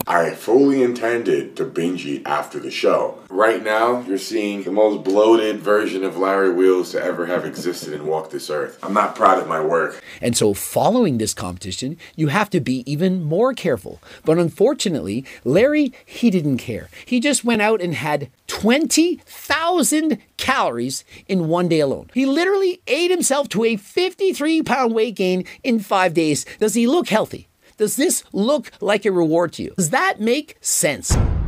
I fully intended to binge eat after the show. Right now, you're seeing the most bloated version of Larry Wheels to ever have existed and walk this earth. I'm not proud of my work. And so following this competition, you have to be even more careful. But unfortunately, Larry, he didn't care. He just went out and had 20,000 calories in one day alone. He literally ate himself to a 53-pound weight gain in 5 days. Does he look healthy? Does this look like a reward to you? Does that make sense?